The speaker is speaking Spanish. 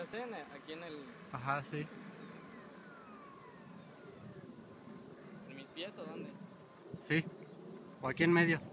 escuchaste aquí en el... Ajá, sí. ¿En mis pies o dónde? Sí. O aquí en medio.